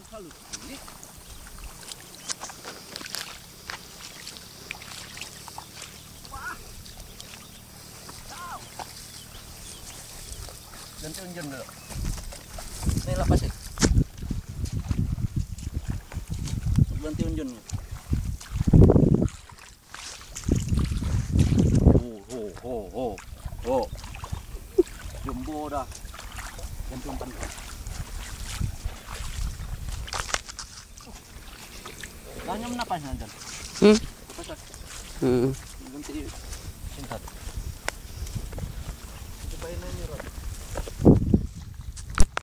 halus ini. Ganti unjun dulu. Ini lepas ya. Ganti unjun. Oh. Jumbo dah. Ganti umpan. Tanya menapas nanti. Ganti singkat.